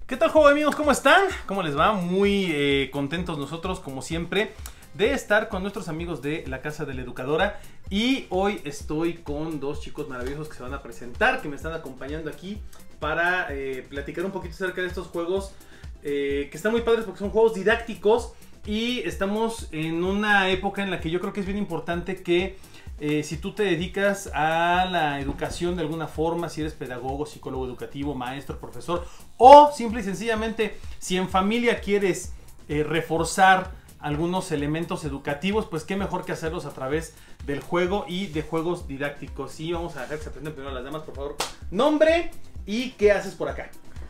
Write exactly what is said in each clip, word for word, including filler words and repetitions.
¿Qué tal, juego amigos? ¿Cómo están? ¿Cómo les va? Muy eh, contentos nosotros, como siempre, de estar con nuestros amigos de la Casa de la Educadora. Y hoy estoy con dos chicos maravillosos que se van a presentar, que me están acompañando aquí para eh, platicar un poquito acerca de estos juegos eh, que están muy padres porque son juegos didácticos. Y estamos en una época en la que yo creo que es bien importante que Eh, si tú te dedicas a la educación de alguna forma, si eres pedagogo, psicólogo educativo, maestro, profesor, o simple y sencillamente si en familia quieres eh, reforzar algunos elementos educativos, pues qué mejor que hacerlos a través del juego y de juegos didácticos. Y vamos a dejar que se aprendan primero las damas, por favor. Nombre y qué haces por acá.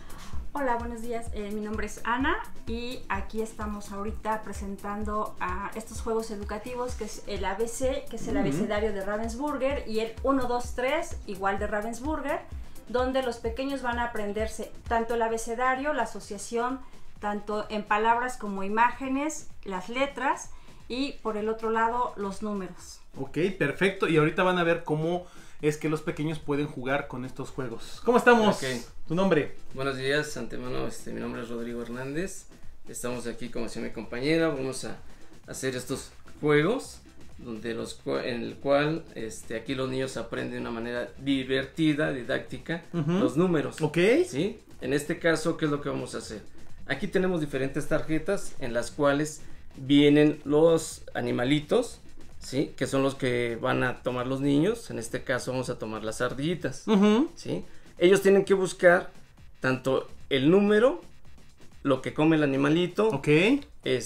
Hola, buenos días. Eh, mi nombre es Ana y aquí estamos ahorita presentando a estos juegos educativos que es el A B C, que es el abecedario de Ravensburger, y el uno, dos, tres, igual de Ravensburger, donde los pequeños van a aprenderse tanto el abecedario, la asociación, tanto en palabras como imágenes, las letras, y por el otro lado los números. Ok, perfecto. Y ahorita van a ver cómo es que los pequeños pueden jugar con estos juegos. ¿Cómo estamos? Okay. ¿Tu nombre? Buenos días, antemano, este, mi nombre es Rodrigo Hernández. Estamos aquí, como decía mi compañera, vamos a hacer estos juegos donde los en el cual este, aquí los niños aprenden de una manera divertida, didáctica, uh-huh. los números. Ok. ¿Sí? En este caso, ¿qué es lo que vamos a hacer? Aquí tenemos diferentes tarjetas en las cuales vienen los animalitos, ¿sí? Que son los que van a tomar los niños. En este caso vamos a tomar las ardillitas, uh-huh. ¿sí? Ellos tienen que buscar tanto el número, lo que come el animalito, ok,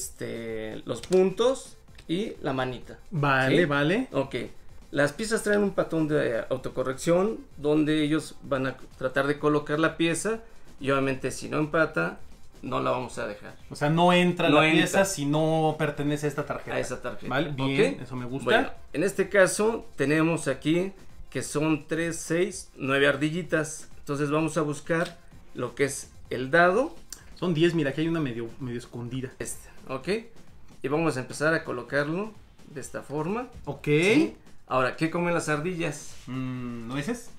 este, los puntos y la manita. Vale, ¿sí? Vale. Ok. Las piezas traen un patrón de autocorrección donde ellos van a tratar de colocar la pieza y obviamente si no empata, no la vamos a dejar. O sea, no entra no la entra. pieza si no pertenece a esta tarjeta. A esa tarjeta. Vale, bien, ¿okay? Eso me gusta. Bueno, en este caso tenemos aquí que son tres, seis, nueve ardillitas. Entonces vamos a buscar lo que es el dado. Son diez, mira, aquí hay una medio, medio escondida. Este, ok. Y vamos a empezar a colocarlo de esta forma. Ok. ¿Sí? Ahora, ¿qué comen las ardillas? Mm, ¿nueces?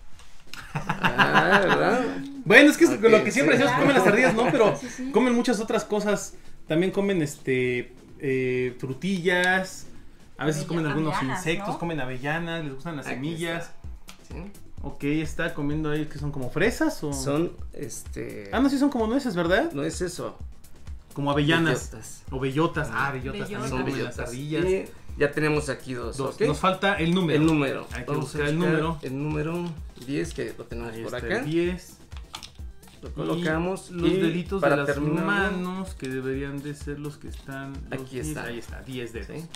Ah, ¿verdad? Bueno, es que es okay, lo que siempre sí. decimos, comen las ardillas, ¿no? Pero sí, sí. comen muchas otras cosas. También comen este eh, frutillas. A veces Avella- comen algunos avellanas, insectos, ¿no? comen avellanas, les gustan las Aquí semillas. está. ¿Sí? Ok, está comiendo ahí que son como fresas o. Son, este... Ah, no, sí son como nueces, ¿verdad? No es eso. Como avellanas. Bellotas. O bellotas. Ah, bellotas. Bellotas. También Son comen bellotas. las ardillas. Y ya tenemos aquí dos. Dos. ¿ok? Nos falta el número. El número. Hay que Vamos buscar a el buscar número. El número diez que lo tenemos Ahí por está acá. el diez. Lo colocamos. Y los y deditos para de las terminar, manos, que deberían de ser los que están. los Aquí diez. está. Ahí está, diez dedos. ¿sí?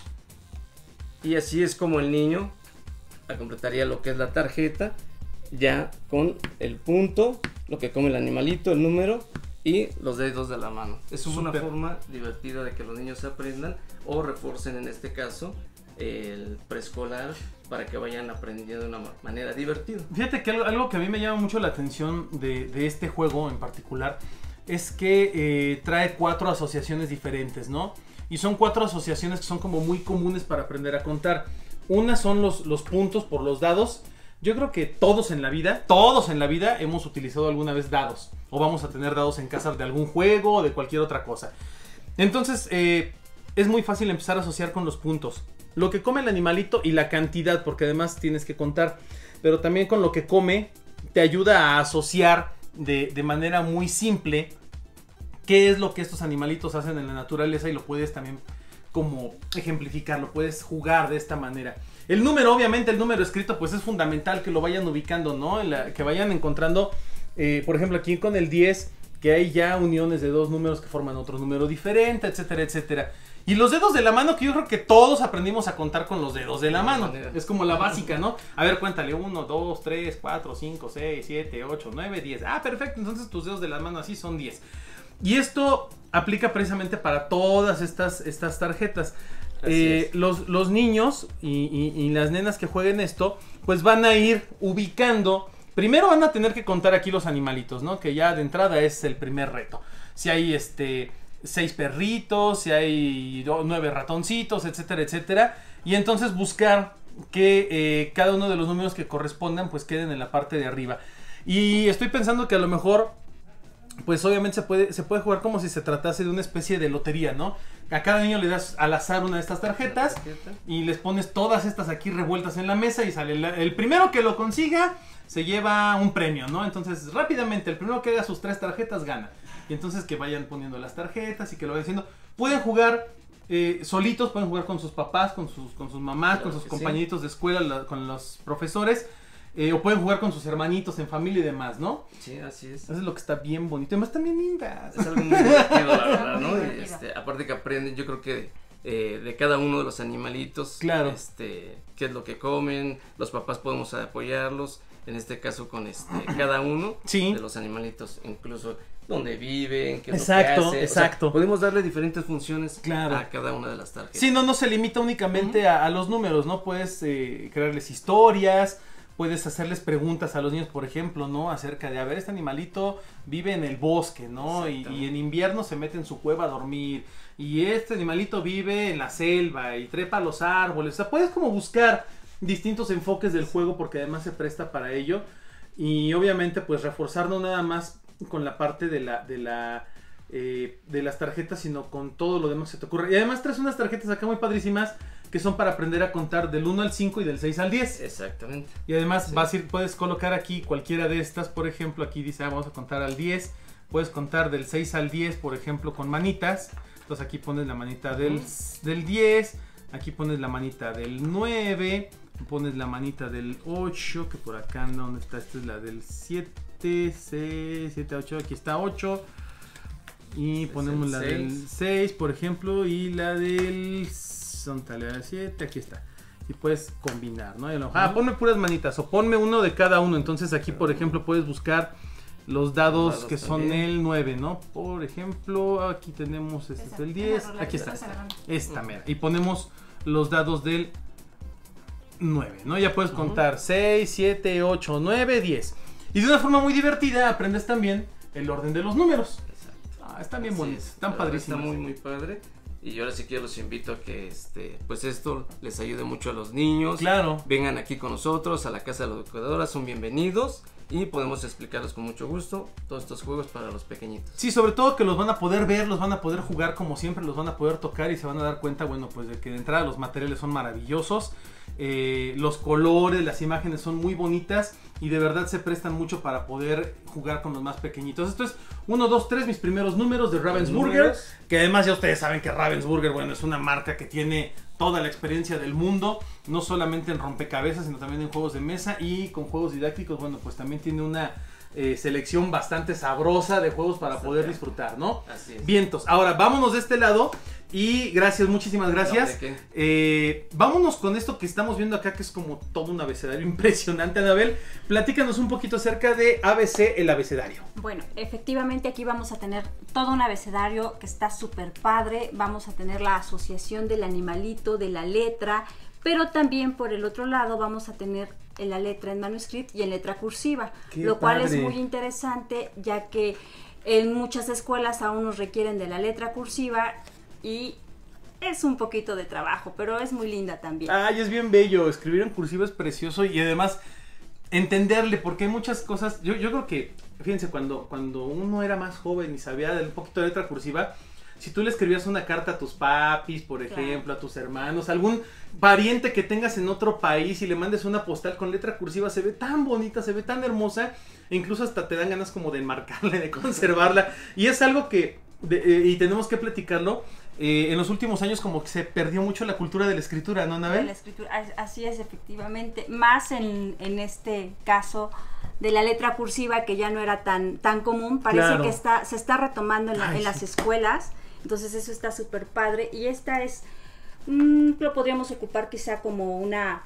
Y así es como el niño completaría lo que es la tarjeta, ya con el punto, lo que come el animalito, el número y los dedos de la mano. Es una Súper. forma divertida de que los niños aprendan o refuercen en este caso el preescolar para que vayan aprendiendo de una manera divertida. Fíjate que algo, algo que a mí me llama mucho la atención de, de este juego en particular es que eh, trae cuatro asociaciones diferentes, ¿no? Y son cuatro asociaciones que son como muy comunes para aprender a contar. Una son los, los puntos por los dados. Yo creo que todos en la vida, todos en la vida hemos utilizado alguna vez dados. O vamos a tener dados en casa de algún juego o de cualquier otra cosa. Entonces, eh, es muy fácil empezar a asociar con los puntos. Lo que come el animalito y la cantidad, porque además tienes que contar. Pero también con lo que come te ayuda a asociar de, de manera muy simple qué es lo que estos animalitos hacen en la naturaleza y lo puedes también como ejemplificar, lo puedes jugar de esta manera. El número, obviamente, el número escrito, pues es fundamental que lo vayan ubicando, ¿no? La, que vayan encontrando, eh, por ejemplo, aquí con el diez, que hay ya uniones de dos números que forman otro número diferente, etcétera, etcétera. Y los dedos de la mano, que yo creo que todos aprendimos a contar con los dedos de la mano. Es como la básica, ¿no? A ver, cuéntale, uno, dos, tres, cuatro, cinco, seis, siete, ocho, nueve, diez. Ah, perfecto, entonces tus dedos de la mano así son diez. Y esto aplica precisamente para todas estas, estas tarjetas. Eh, los, los niños y, y, y las nenas que jueguen esto, pues van a ir ubicando. Primero van a tener que contar aquí los animalitos, ¿no? Que ya de entrada es el primer reto. Si hay este seis perritos, si hay do, nueve ratoncitos, etcétera, etcétera. Y entonces buscar que eh, cada uno de los números que correspondan pues queden en la parte de arriba. Y estoy pensando que a lo mejor pues obviamente se puede, se puede jugar como si se tratase de una especie de lotería, ¿no? A cada niño le das al azar una de estas tarjetas y les pones todas estas aquí revueltas en la mesa y sale el, el primero que lo consiga se lleva un premio, ¿no? Entonces rápidamente el primero que haga sus tres tarjetas gana. Y entonces que vayan poniendo las tarjetas y que lo vayan haciendo. Pueden jugar eh, solitos, pueden jugar con sus papás, con sus, con sus mamás, claro, con sus compañeritos sí. de escuela, la, con los profesores. Eh, o pueden jugar con sus hermanitos en familia y demás, ¿no? Sí, así es. Eso es lo que está bien bonito. Y más también lindas. Es algo muy divertido, la verdad, ¿no? Y, este, aparte que aprenden, yo creo que eh, de cada uno de los animalitos. Claro. Este, qué es lo que comen, los papás podemos apoyarlos. En este caso con este cada uno sí. de los animalitos, incluso dónde viven, qué es exacto, lo que hacen. Exacto, o sea, podemos darle diferentes funciones claro. a cada una de las tarjetas. Sí, no, no se limita únicamente uh-huh. a, a los números, ¿no? Puedes eh, crearles historias, puedes hacerles preguntas a los niños, por ejemplo, ¿no? Acerca de, a ver, este animalito vive en el bosque, ¿no? Y, y en invierno se mete en su cueva a dormir. Y este animalito vive en la selva y trepa a los árboles. O sea, puedes como buscar distintos enfoques del juego porque además se presta para ello. Y obviamente, pues, reforzar no nada más con la parte de la... de la eh, de las tarjetas, sino con todo lo demás que se te ocurre. Y además traes unas tarjetas acá muy padrísimas que son para aprender a contar del uno al cinco y del seis al diez. Exactamente. Y además sí. vas a ir, puedes colocar aquí cualquiera de estas, por ejemplo, aquí dice, ah, vamos a contar al diez. Puedes contar del seis al diez, por ejemplo, con manitas. Entonces aquí pones la manita del, del diez, aquí pones la manita del nueve, pones la manita del ocho, que por acá no, ¿dónde está? Esta es la del siete, seis, siete, ocho, aquí está ocho. Y ponemos la seis. Del seis, por ejemplo, y la del... son tal siete, aquí está. Y puedes combinar, ¿no? Ah, ponme puras manitas, o ponme uno de cada uno. Entonces aquí, por ejemplo, puedes buscar los dados, los dados que son también. El nueve, ¿no? Por ejemplo, aquí tenemos este es el diez. Aquí está. Esta mera. Y ponemos los dados del nueve, ¿no? Ya puedes contar seis, siete, ocho, nueve, diez. Y de una forma muy divertida aprendes también el orden de los números. Ah, están bien bonitos, están padrísimos. Está muy muy padre. Y ahora sí que los invito a que este pues esto les ayude mucho a los niños. Claro. Vengan aquí con nosotros a la casa de la educadora, son bienvenidos y podemos explicarles con mucho gusto todos estos juegos para los pequeñitos. Sí, sobre todo que los van a poder ver, los van a poder jugar como siempre, los van a poder tocar y se van a dar cuenta, bueno, pues de que de entrada los materiales son maravillosos. Eh, los colores, las imágenes son muy bonitas y de verdad se prestan mucho para poder jugar con los más pequeñitos. Esto es uno, dos, tres, mis primeros números de Ravensburger, que además ya ustedes saben que Ravensburger, bueno, es una marca que tiene toda la experiencia del mundo, no solamente en rompecabezas, sino también en juegos de mesa y con juegos didácticos. Bueno, pues también tiene una eh, selección bastante sabrosa de juegos para poder disfrutar, ¿no? Así es. Vientos. Ahora, vámonos de este lado. Y gracias, muchísimas gracias. No, eh, vámonos con esto que estamos viendo acá, que es como todo un abecedario impresionante. Anabel, platícanos un poquito acerca de A B C, el abecedario. Bueno, efectivamente aquí vamos a tener todo un abecedario que está súper padre. Vamos a tener la asociación del animalito, de la letra, pero también por el otro lado vamos a tener la letra en manuscript y en letra cursiva, Qué lo cual padre. Es muy interesante, ya que en muchas escuelas aún nos requieren de la letra cursiva y es un poquito de trabajo, pero es muy linda también. Ay, es bien bello, escribir en cursiva es precioso y además entenderle, porque hay muchas cosas, yo, yo creo que, fíjense, cuando, cuando uno era más joven y sabía de un poquito de letra cursiva, si tú le escribías una carta a tus papis, por ejemplo, claro, a tus hermanos, algún pariente que tengas en otro país y le mandes una postal con letra cursiva, se ve tan bonita, se ve tan hermosa, e incluso hasta te dan ganas como de enmarcarla, de conservarla, y es algo que, de, eh, y tenemos que platicarlo, eh, en los últimos años como que se perdió mucho la cultura de la escritura, ¿no, Anabel? De la escritura, así es, efectivamente, más en, en este caso de la letra cursiva, que ya no era tan, tan común, parece Claro. que está, se está retomando en, la, Ay, en las sí. escuelas. Entonces eso está súper padre. Y esta es, mmm, lo podríamos ocupar quizá como una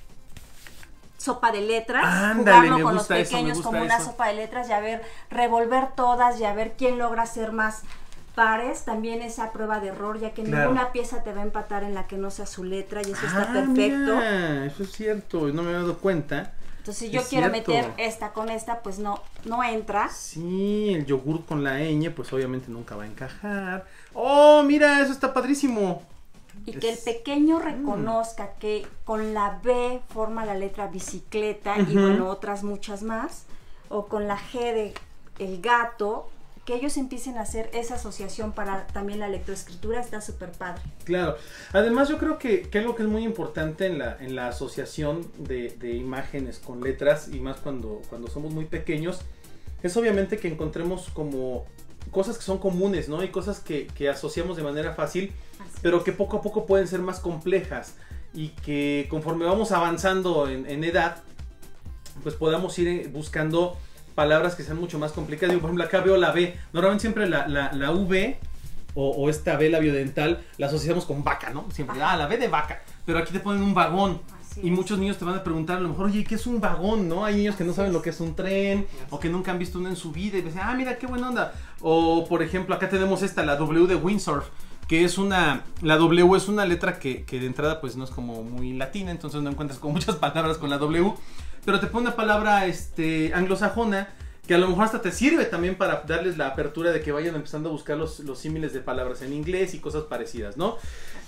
sopa de letras. Ándale, jugarlo me con gusta los eso, me pequeños gusta como una eso. sopa de letras y a ver, revolver todas y a ver quién logra ser más pares. También esa prueba de error, ya que Claro. ninguna pieza te va a empatar en la que no sea su letra y eso Ah, está perfecto. mira, eso es cierto, no me había dado cuenta. Entonces si yo Es quiero cierto. meter esta con esta, pues no, no entra. Sí, el yogur con la ñ, pues obviamente nunca va a encajar. ¡Oh, mira! Eso está padrísimo. Y que el Es- pequeño reconozca que con la B forma la letra bicicleta y Ujú. bueno, otras muchas más. O con la G de el gato, que ellos empiecen a hacer esa asociación para también la lectoescritura está súper padre. Claro, además yo creo que, que algo que es muy importante en la, en la asociación de, de imágenes con letras, y más cuando, cuando somos muy pequeños, es obviamente que encontremos como cosas que son comunes, ¿no? Y cosas que, que asociamos de manera fácil, Así pero es. que poco a poco pueden ser más complejas, y que conforme vamos avanzando en, en edad, pues podamos ir buscando palabras que sean mucho más complicadas. Digo, por ejemplo, acá veo la B. Normalmente siempre la, la, la V o, o esta B labiodental la asociamos con vaca, ¿no? Siempre, ah, la B de vaca. Pero aquí te ponen un vagón. Así Y es. muchos niños te van a preguntar a lo mejor, oye, ¿qué es un vagón, no? Hay niños que no saben lo que es un tren, o que nunca han visto uno en su vida, y dicen, ah, mira, qué buena onda. O, por ejemplo, acá tenemos esta, la W de windsurf, que es una, la W es una letra que, que de entrada pues no es como muy latina, entonces no encuentras con muchas palabras con la W, pero te pone una palabra este, anglosajona, que a lo mejor hasta te sirve también para darles la apertura de que vayan empezando a buscar los, los símiles de palabras en inglés y cosas parecidas, ¿no?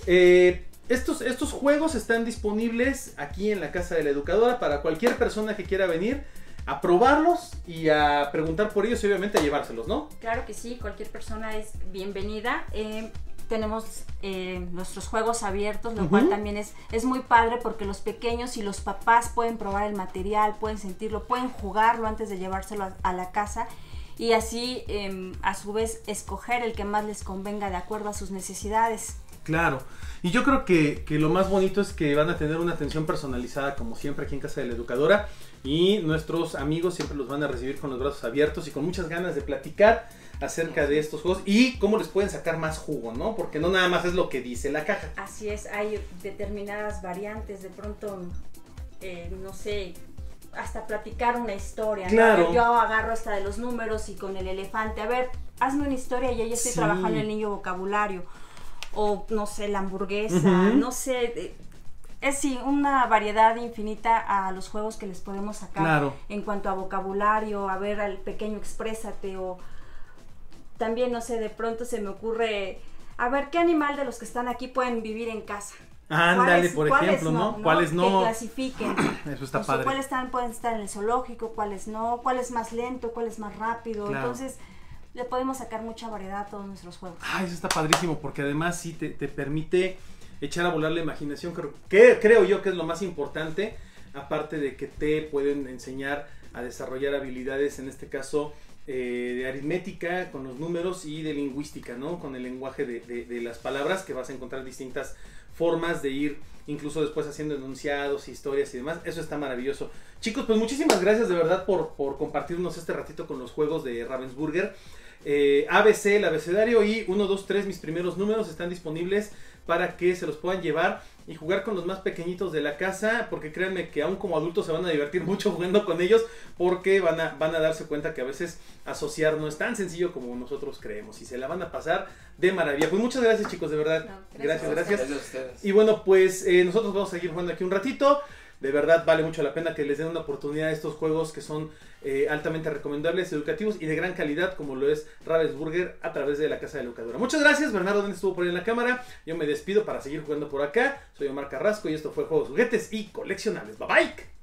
Eh, estos, estos juegos están disponibles aquí en la Casa de la Educadora para cualquier persona que quiera venir a probarlos y a preguntar por ellos y obviamente a llevárselos, ¿no? Claro que sí, cualquier persona es bienvenida. Eh, tenemos eh, nuestros juegos abiertos, lo Ujú. cual también es, es muy padre porque los pequeños y los papás pueden probar el material, pueden sentirlo, pueden jugarlo antes de llevárselo a, a la casa, y así eh, a su vez escoger el que más les convenga de acuerdo a sus necesidades. Claro, y yo creo que, que lo más bonito es que van a tener una atención personalizada como siempre aquí en Casa de la Educadora, y nuestros amigos siempre los van a recibir con los brazos abiertos y con muchas ganas de platicar acerca de estos juegos y cómo les pueden sacar más jugo, ¿no? Porque no nada más es lo que dice la caja. Así es, hay determinadas variantes, de pronto, eh, no sé, hasta platicar una historia, ¿no? Claro. A ver, yo agarro hasta de los números y con el elefante, a ver, hazme una historia y ya estoy Sí. trabajando el niño vocabulario, o no sé, la hamburguesa, Ujú. no sé, eh, es sí, una variedad infinita a los juegos que les podemos sacar. Claro. En cuanto a vocabulario, a ver al pequeño exprésate, o también, no sé, de pronto se me ocurre, a ver, ¿qué animal de los que están aquí pueden vivir en casa? Ándale, ¿Cuáles- por cuáles ejemplo, ¿no? ¿Cuáles no? Que clasifiquen. Eso está O sea, padre. ¿cuáles están, pueden estar en el zoológico, cuáles no? ¿Cuál es más lento, cuál es más rápido? Claro. Entonces, le podemos sacar mucha variedad a todos nuestros juegos. Ah, eso está padrísimo, porque además sí te, te permite echar a volar la imaginación, creo, que, creo yo que es lo más importante, aparte de que te pueden enseñar a desarrollar habilidades, en este caso, eh, de aritmética, con los números, y de lingüística, ¿no? Con el lenguaje de, de, de las palabras, que vas a encontrar distintas formas de ir, incluso después haciendo enunciados, historias y demás. Eso está maravilloso. Chicos, pues muchísimas gracias de verdad por, por compartirnos este ratito con los juegos de Ravensburger. Eh, A B C, el abecedario, y uno, dos, tres, mis primeros números están disponibles para que se los puedan llevar y jugar con los más pequeñitos de la casa, porque créanme que aún como adultos se van a divertir mucho jugando con ellos, porque van a, van a darse cuenta que a veces asociar no es tan sencillo como nosotros creemos, y se la van a pasar de maravilla. Pues muchas gracias, chicos, de verdad. No, gracias, gracias a gracias. Gracias a ustedes. Y bueno, pues eh, nosotros vamos a seguir jugando aquí un ratito. De verdad vale mucho la pena que les den una oportunidad a estos juegos que son eh, altamente recomendables, educativos y de gran calidad, como lo es Ravensburger a través de la Casa de la Educadora. Muchas gracias, Bernardo Dente estuvo por ahí en la cámara. Yo me despido para seguir jugando por acá. Soy Omar Carrasco y esto fue Juegos, Juguetes y Coleccionables. Bye bye.